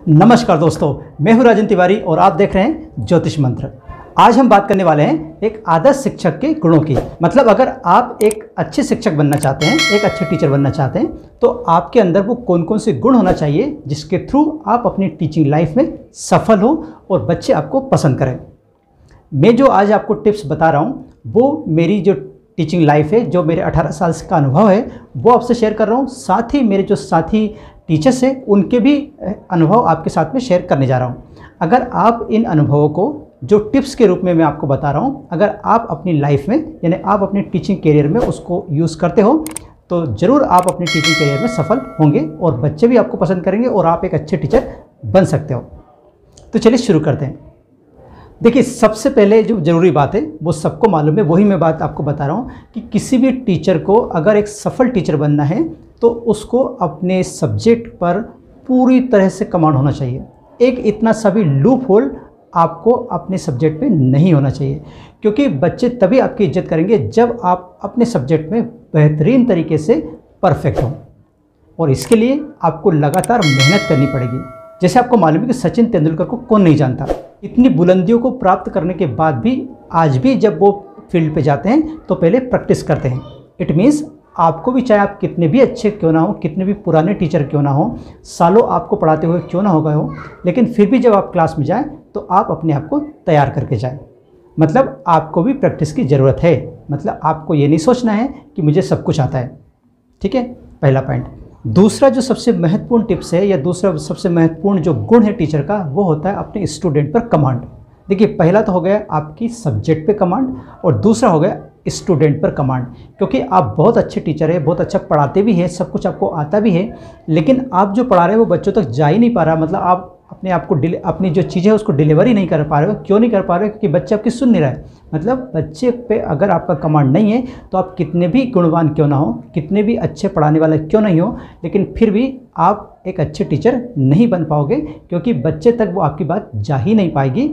नमस्कार दोस्तों, मैं हूं राजन तिवारी और आप देख रहे हैं ज्योतिष मंत्र। आज हम बात करने वाले हैं एक आदर्श शिक्षक के गुणों की। मतलब अगर आप एक अच्छे शिक्षक बनना चाहते हैं, एक अच्छे टीचर बनना चाहते हैं, तो आपके अंदर वो कौन कौन से गुण होना चाहिए जिसके थ्रू आप अपनी टीचिंग लाइफ में सफल हो और बच्चे आपको पसंद करें। मैं जो आज आपको टिप्स बता रहा हूँ वो मेरी जो टीचिंग लाइफ है, जो मेरे 18 साल का अनुभव है, वो आपसे शेयर कर रहा हूँ। साथ ही मेरे जो साथी टीचर्स हैं उनके भी अनुभव आपके साथ में शेयर करने जा रहा हूँ। अगर आप इन अनुभवों को जो टिप्स के रूप में मैं आपको बता रहा हूँ, अगर आप अपनी लाइफ में यानी आप अपने टीचिंग करियर में उसको यूज़ करते हो तो ज़रूर आप अपने टीचिंग करियर में सफल होंगे और बच्चे भी आपको पसंद करेंगे और आप एक अच्छे टीचर बन सकते हो। तो चलिए शुरू करते हैं। देखिए, सबसे पहले जो ज़रूरी बात है वो सबको मालूम है, वही मैं बात आपको बता रहा हूँ कि किसी भी टीचर को अगर एक सफल टीचर बनना है तो उसको अपने सब्जेक्ट पर पूरी तरह से कमांड होना चाहिए। एक इतना सा भी लूप होल आपको अपने सब्जेक्ट पे नहीं होना चाहिए, क्योंकि बच्चे तभी आपकी इज्जत करेंगे जब आप अपने सब्जेक्ट में बेहतरीन तरीके से परफेक्ट हो। और इसके लिए आपको लगातार मेहनत करनी पड़ेगी। जैसे आपको मालूम है कि सचिन तेंदुलकर को कौन नहीं जानता। इतनी बुलंदियों को प्राप्त करने के बाद भी आज भी जब वो फील्ड पे जाते हैं तो पहले प्रैक्टिस करते हैं। इट मीन्स आपको भी, चाहे आप कितने भी अच्छे क्यों ना हो, कितने भी पुराने टीचर क्यों ना हो, सालों आपको पढ़ाते हुए क्यों ना हो गए हो, लेकिन फिर भी जब आप क्लास में जाएं तो आप अपने आप को तैयार करके जाएं। मतलब आपको भी प्रैक्टिस की ज़रूरत है। मतलब आपको ये नहीं सोचना है कि मुझे सब कुछ आता है। ठीक है, पहला पॉइंट। दूसरा जो सबसे महत्वपूर्ण टिप्स है या दूसरा सबसे महत्वपूर्ण जो गुण है टीचर का, वो होता है अपने स्टूडेंट पर कमांड। देखिए, पहला तो हो गया आपकी सब्जेक्ट पे कमांड और दूसरा हो गया स्टूडेंट पर कमांड। क्योंकि आप बहुत अच्छे टीचर हैं, बहुत अच्छा पढ़ाते भी हैं, सब कुछ आपको आता भी है, लेकिन आप जो पढ़ा रहे हैं वो बच्चों तक जा ही नहीं पा रहा। मतलब आप अपने आप को अपनी जो चीज़ें हैं उसको डिलीवर ही नहीं कर पा रहे हो। क्यों नहीं कर पा रहे हो? क्योंकि बच्चे आपकी सुन नहीं रहा है। मतलब बच्चे पे अगर आपका कमांड नहीं है तो आप कितने भी गुणवान क्यों ना हो, कितने भी अच्छे पढ़ाने वाले क्यों नहीं हो, लेकिन फिर भी आप एक अच्छे टीचर नहीं बन पाओगे, क्योंकि बच्चे तक वो आपकी बात जा ही नहीं पाएगी।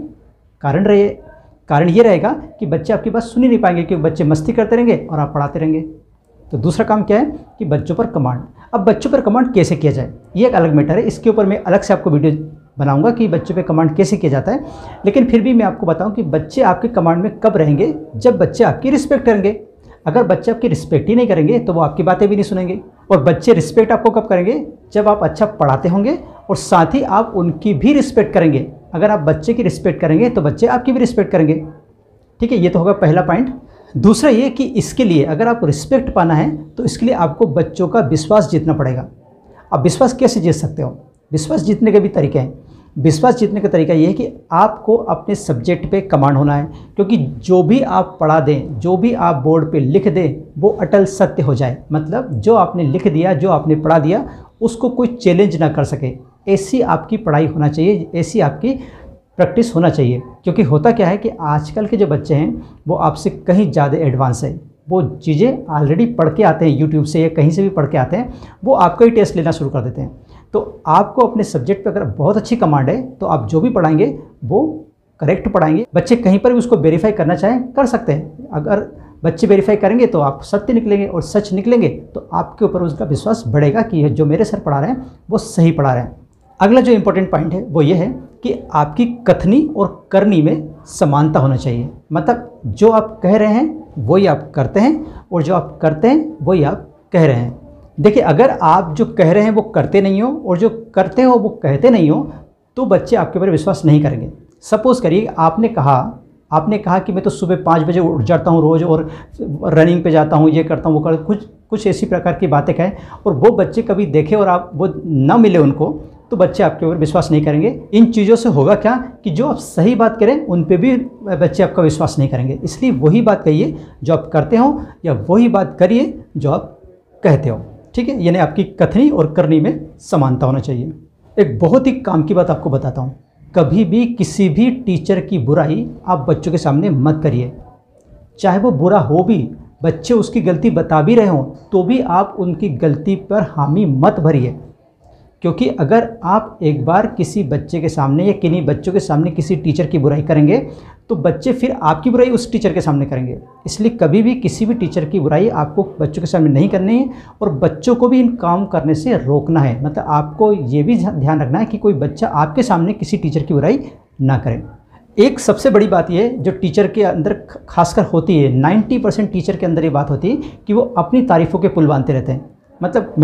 कारण ये रहेगा कि बच्चे आपकी बात सुन ही नहीं पाएंगे, क्योंकि बच्चे मस्ती करते रहेंगे और आप पढ़ाते रहेंगे। तो दूसरा काम क्या है कि बच्चों पर कमांड। अब बच्चों पर कमांड कैसे किया जाए, ये एक अलग मैटर है। इसके ऊपर मैं अलग से आपको वीडियो बनाऊंगा कि बच्चों पे कमांड कैसे किया जाता है। लेकिन फिर भी मैं आपको बताऊं कि बच्चे आपके कमांड में कब रहेंगे, जब बच्चे आपकी रिस्पेक्ट करेंगे। अगर बच्चे आपकी रिस्पेक्ट ही नहीं करेंगे तो वो आपकी बातें भी नहीं सुनेंगे। और बच्चे रिस्पेक्ट आपको कब करेंगे, जब आप अच्छा पढ़ाते होंगे और साथ ही आप उनकी भी रिस्पेक्ट करेंगे। अगर आप बच्चे की रिस्पेक्ट करेंगे तो बच्चे आपकी भी रिस्पेक्ट करेंगे। ठीक है, ये तो होगा पहला पॉइंट। दूसरा ये कि इसके लिए अगर आपको रिस्पेक्ट पाना है तो इसके लिए आपको बच्चों का विश्वास जीतना पड़ेगा। अब विश्वास कैसे जीत सकते हो? विश्वास जीतने के भी तरीके हैं। विश्वास जीतने का तरीका ये है कि आपको अपने सब्जेक्ट पे कमांड होना है, क्योंकि जो भी आप पढ़ा दें, जो भी आप बोर्ड पे लिख दें, वो अटल सत्य हो जाए। मतलब जो आपने लिख दिया, जो आपने पढ़ा दिया, उसको कोई चैलेंज ना कर सके। ऐसी आपकी पढ़ाई होना चाहिए, ऐसी आपकी प्रैक्टिस होना चाहिए। क्योंकि होता क्या है कि आजकल के जो बच्चे हैं वो आपसे कहीं ज़्यादा एडवांस है। वो चीज़ें ऑलरेडी पढ़ के आते हैं, यूट्यूब से या कहीं से भी पढ़ के आते हैं, वो आपका ही टेस्ट लेना शुरू कर देते हैं। तो आपको अपने सब्जेक्ट पे अगर बहुत अच्छी कमांड है तो आप जो भी पढ़ाएंगे वो करेक्ट पढ़ाएंगे। बच्चे कहीं पर भी उसको वेरीफाई करना चाहें कर सकते हैं। अगर बच्चे वेरीफाई करेंगे तो आप सत्य निकलेंगे और सच निकलेंगे तो आपके ऊपर उसका विश्वास बढ़ेगा कि जो मेरे सर पढ़ा रहे हैं वो सही पढ़ा रहे हैं। अगला जो इम्पोर्टेंट पॉइंट है वो ये है कि आपकी कथनी और करनी में समानता होना चाहिए। मतलब जो आप कह रहे हैं वही आप करते हैं और जो आप करते हैं वही आप कह रहे हैं। देखिए, अगर आप जो कह रहे हैं वो करते नहीं हो और जो करते हो वो कहते नहीं हो तो बच्चे आपके ऊपर विश्वास नहीं करेंगे। सपोज़ करिए आपने कहा कि मैं तो सुबह 5 बजे उठ जाता हूँ रोज़ और रनिंग पे जाता हूँ, ये करता हूँ, वो करता, कुछ ऐसी प्रकार की बातें कहें और वो बच्चे कभी देखे और आप वो ना मिले उनको, तो बच्चे आपके ऊपर विश्वास नहीं करेंगे। इन चीज़ों से होगा क्या कि जो आप सही बात करें उन पे भी बच्चे आपका विश्वास नहीं करेंगे। इसलिए वही बात कहिए जो आप करते हो या वही बात करिए जो आप कहते हो। ठीक है, यानी आपकी कथनी और करनी में समानता होना चाहिए। एक बहुत ही काम की बात आपको बताता हूँ, कभी भी किसी भी टीचर की बुराई आप बच्चों के सामने मत करिए। चाहे वो बुरा हो भी, बच्चे उसकी गलती बता भी रहे हों तो भी आप उनकी गलती पर हामी मत भरिए, क्योंकि अगर आप एक बार किसी बच्चे के सामने या किन्हीं बच्चों के सामने किसी टीचर की बुराई करेंगे तो बच्चे फिर आपकी बुराई उस टीचर के सामने करेंगे। इसलिए कभी भी किसी भी टीचर की बुराई आपको बच्चों के सामने नहीं करनी है और बच्चों को भी इन काम करने से रोकना है। मतलब आपको ये भी ध्यान रखना है कि कोई बच्चा आपके सामने किसी टीचर की बुराई ना करे। एक सबसे बड़ी बात ये जो टीचर के अंदर खासकर होती है, 90% टीचर के अंदर ये बात होती है कि वो अपनी तारीफ़ों के पुल बांधते रहते हैं। मतलब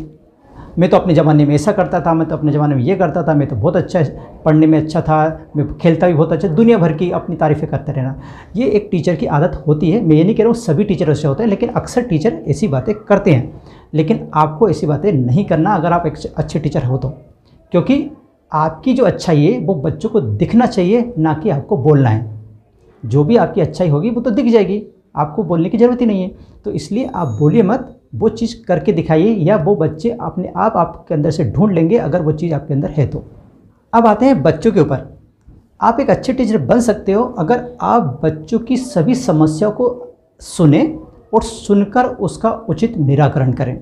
मैं तो अपने ज़माने में ऐसा करता था, मैं तो अपने ज़माने में ये करता था, मैं तो बहुत अच्छा पढ़ने में अच्छा था, मैं खेलता भी बहुत अच्छा, दुनिया भर की अपनी तारीफ़ें करते रहना। ये एक टीचर की आदत होती है। मैं ये नहीं कह रहा हूँ सभी टीचर ऐसे होते हैं, लेकिन अक्सर टीचर ऐसी बातें करते हैं। लेकिन आपको ऐसी बातें नहीं करना अगर आप एक अच्छे टीचर हो तो, क्योंकि आपकी जो अच्छाई है वो बच्चों को दिखना चाहिए, ना कि आपको बोलना है। जो भी आपकी अच्छाई होगी वो तो दिख जाएगी, आपको बोलने की ज़रूरत ही नहीं है। तो इसलिए आप बोलिए मत, वो चीज़ करके दिखाइए, या वो बच्चे अपने आप आपके अंदर से ढूंढ लेंगे अगर वो चीज़ आपके अंदर है तो। अब आते हैं बच्चों के ऊपर। आप एक अच्छे टीचर बन सकते हो अगर आप बच्चों की सभी समस्याओं को सुने और सुनकर उसका उचित निराकरण करें।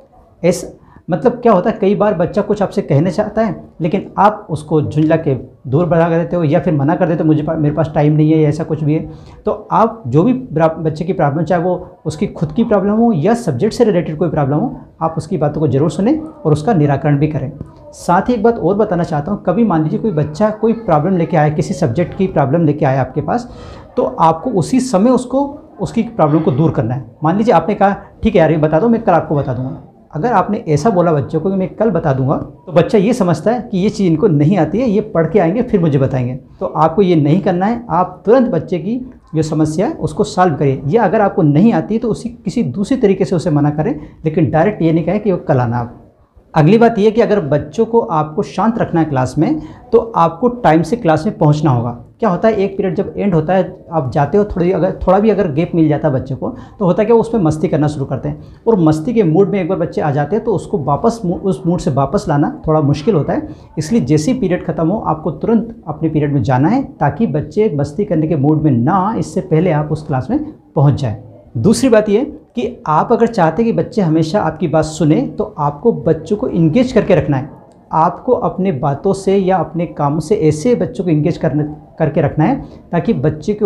ऐसा मतलब क्या होता है, कई बार बच्चा कुछ आपसे कहना चाहता है लेकिन आप उसको झुंझला के दूर बढ़ा कर देते हो या फिर मना कर देते हो, मेरे पास टाइम नहीं है या ऐसा कुछ भी है। तो आप जो भी बच्चे की प्रॉब्लम, चाहे वो उसकी खुद की प्रॉब्लम हो या सब्जेक्ट से रिलेटेड कोई प्रॉब्लम हो, आप उसकी बातों को ज़रूर सुने और उसका निराकरण भी करें। साथ ही एक बात और बताना चाहता हूँ, कभी मान लीजिए कोई बच्चा कोई प्रॉब्लम लेके आया, किसी सब्जेक्ट की प्रॉब्लम लेके आया आपके पास, तो आपको उसी समय उसको उसकी प्रॉब्लम को दूर करना है। मान लीजिए आपने कहा ठीक है यार ये बता दो, मैं कल आपको बता दूंगा। अगर आपने ऐसा बोला बच्चों को कि मैं कल बता दूंगा, तो बच्चा ये समझता है कि ये चीज़ इनको नहीं आती है, ये पढ़ के आएंगे फिर मुझे बताएंगे। तो आपको ये नहीं करना है, आप तुरंत बच्चे की जो समस्या है उसको सॉल्व करिए। या अगर आपको नहीं आती है तो उसी किसी दूसरी तरीके से उसे मना करें, लेकिन डायरेक्ट ये नहीं कहें कि वो कल आना आप। अगली बात यह कि अगर बच्चों को आपको शांत रखना है क्लास में, तो आपको टाइम से क्लास में पहुंचना होगा। क्या होता है, एक पीरियड जब एंड होता है, आप जाते हो, थोड़ा भी अगर गैप मिल जाता है बच्चे को, तो होता है कि वो उसमें मस्ती करना शुरू करते हैं। और मस्ती के मूड में एक बार बच्चे आ जाते हैं तो उसको वापस उस मूड से वापस लाना थोड़ा मुश्किल होता है। इसलिए जैसे ही पीरियड ख़त्म हो आपको तुरंत अपने पीरियड में जाना है, ताकि बच्चे मस्ती करने के मूड में ना, इससे पहले आप उस क्लास में पहुँच जाएँ। दूसरी बात ये कि आप अगर चाहते हैं कि बच्चे हमेशा आपकी बात सुने, तो आपको बच्चों को इंगेज करके रखना है। आपको अपने बातों से या अपने कामों से ऐसे बच्चों को इंगेज करके रखना है ताकि बच्चे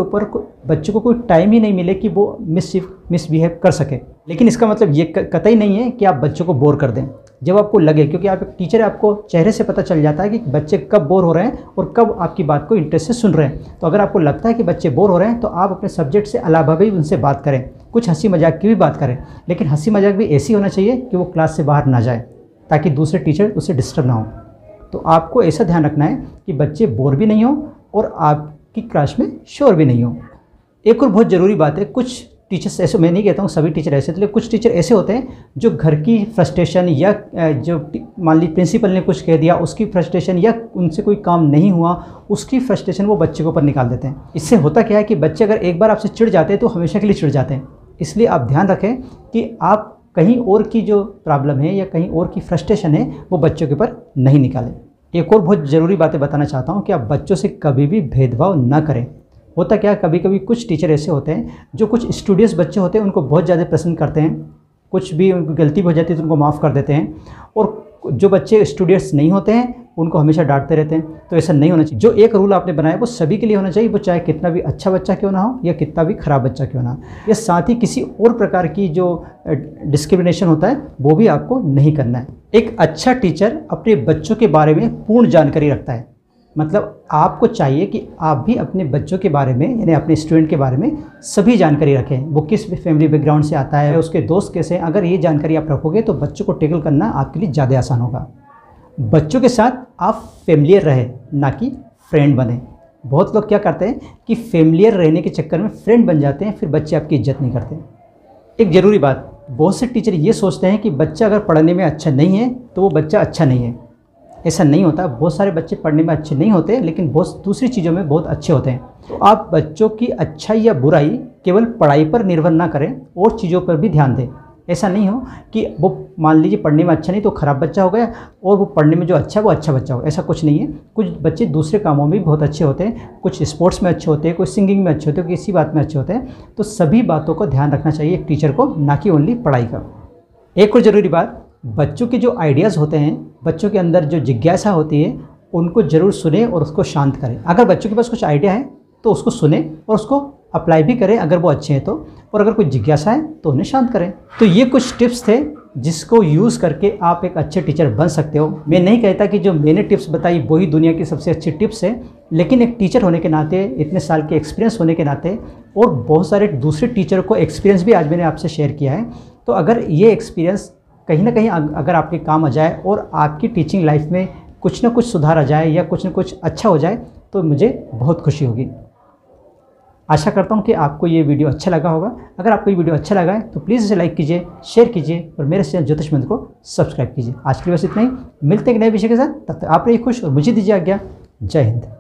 को कोई टाइम ही नहीं मिले कि वो मिसबिहेव कर सके। लेकिन इसका मतलब ये कतई नहीं है कि आप बच्चों को बोर कर दें। जब आपको लगे, क्योंकि आप एक टीचर है, आपको चेहरे से पता चल जाता है कि बच्चे कब बोर हो रहे हैं और कब आपकी बात को इंटरेस्ट से सुन रहे हैं। तो अगर आपको लगता है कि बच्चे बोर हो रहे हैं, तो आप अपने सब्जेक्ट से अलावा भी उनसे बात करें, कुछ हंसी मजाक की भी बात करें, लेकिन हंसी मजाक भी ऐसी होना चाहिए कि वो क्लास से बाहर ना जाए, ताकि दूसरे टीचर उससे डिस्टर्ब ना हो। तो आपको ऐसा ध्यान रखना है कि बच्चे बोर भी नहीं हो और आपकी क्लास में शोर भी नहीं हो। एक और बहुत ज़रूरी बात है, कुछ टीचर्स ऐसे, मैं नहीं कहता हूँ सभी टीचर ऐसे, तो कुछ टीचर ऐसे होते हैं जो घर की फ्रस्ट्रेशन या जो मान ली प्रिंसिपल ने कुछ कह दिया उसकी फ्रस्ट्रेशन, या उनसे कोई काम नहीं हुआ उसकी फ्रस्ट्रेशन वो बच्चे के ऊपर निकाल देते हैं। इससे होता क्या है कि बच्चे अगर एक बार आपसे चिढ़ जाते हैं तो हमेशा के लिए चिढ़ जाते हैं। इसलिए आप ध्यान रखें कि आप कहीं और की जो प्रॉब्लम है या कहीं और की फ्रस्ट्रेशन है वो बच्चों के ऊपर नहीं निकालें। एक और बहुत ज़रूरी बातें बताना चाहता हूँ कि आप बच्चों से कभी भी भेदभाव ना करें। होता क्या है, कभी कभी कुछ टीचर ऐसे होते हैं जो कुछ स्टूडियस बच्चे होते हैं उनको बहुत ज़्यादा पसंद करते हैं, कुछ भी उनकी गलती हो जाती है तो उनको माफ़ कर देते हैं, और जो बच्चे स्टूडियस नहीं होते हैं उनको हमेशा डांटते रहते हैं। तो ऐसा नहीं होना चाहिए। जो एक रूल आपने बनाया वो सभी के लिए होना चाहिए, वो चाहे कितना भी अच्छा बच्चा क्यों ना हो या कितना भी ख़राब बच्चा क्यों ना हो। या साथ ही किसी और प्रकार की जो डिस्क्रिमिनेशन होता है वो भी आपको नहीं करना है। एक अच्छा टीचर अपने बच्चों के बारे में पूर्ण जानकारी रखता है। मतलब आपको चाहिए कि आप भी अपने बच्चों के बारे में, यानी अपने स्टूडेंट के बारे में सभी जानकारी रखें। वो किस फैमिली बैकग्राउंड से आता है, उसके दोस्त कैसे हैं। अगर ये जानकारी आप रखोगे तो बच्चों को टैकल करना आपके लिए ज़्यादा आसान होगा। बच्चों के साथ आप फेमिलियर रहे, ना कि फ्रेंड बने। बहुत लोग क्या करते हैं कि फेमिलियर रहने के चक्कर में फ्रेंड बन जाते हैं, फिर बच्चे आपकी इज्जत नहीं करते। एक ज़रूरी बात, बहुत से टीचर ये सोचते हैं कि बच्चा अगर पढ़ने में अच्छा नहीं है तो वो बच्चा अच्छा नहीं है। ऐसा नहीं होता। बहुत सारे बच्चे पढ़ने में अच्छे नहीं होते, लेकिन बहुत दूसरी चीज़ों में बहुत अच्छे होते हैं। तो आप बच्चों की अच्छाई या बुराई केवल पढ़ाई पर निर्भर ना करें, और चीज़ों पर भी ध्यान दें। ऐसा नहीं हो कि वो मान लीजिए पढ़ने में अच्छा नहीं तो ख़राब बच्चा हो गया, और वो पढ़ने में जो अच्छा है वो अच्छा बच्चा हो, ऐसा कुछ नहीं है। कुछ बच्चे दूसरे कामों में भी बहुत अच्छे होते हैं, कुछ स्पोर्ट्स में अच्छे होते हैं, कुछ सिंगिंग में अच्छे होते हैं, किसी बात में अच्छे होते हैं। तो सभी बातों को ध्यान रखना चाहिए एक टीचर को, ना कि ओनली पढ़ाई का। एक और ज़रूरी बात, बच्चों के जो आइडियाज़ होते हैं, बच्चों के अंदर जो जिज्ञासा होती है, उनको ज़रूर सुने और उसको शांत करें। अगर बच्चों के पास कुछ आइडिया है तो उसको सुने और उसको अप्लाई भी करें अगर वो अच्छे हैं तो, और अगर कोई जिज्ञासा है तो उन्हें शांत करें। तो ये कुछ टिप्स थे जिसको यूज़ करके आप एक अच्छे टीचर बन सकते हो। मैं नहीं कहता कि जो मैंने टिप्स बताई वही दुनिया की सबसे अच्छी टिप्स है, लेकिन एक टीचर होने के नाते, इतने साल के एक्सपीरियंस होने के नाते, और बहुत सारे दूसरे टीचर को एक्सपीरियंस भी आज मैंने आपसे शेयर किया है, तो अगर ये एक्सपीरियंस कहीं ना कहीं अगर आपके काम आ जाए और आपकी टीचिंग लाइफ में कुछ ना कुछ सुधार आ जाए या कुछ ना कुछ अच्छा हो जाए तो मुझे बहुत खुशी होगी। आशा करता हूँ कि आपको ये वीडियो अच्छा लगा होगा। अगर आपको ये वीडियो अच्छा लगा है तो प्लीज़ इसे लाइक कीजिए, शेयर कीजिए और मेरे चैनल ज्योतिष मंत्र को सब्सक्राइब कीजिए। आज के लिए बस इतना ही, मिलते हैं एक नए विषय के साथ। तब तक आप रहिए खुश और मुझे दीजिए आज्ञा। जय हिंद।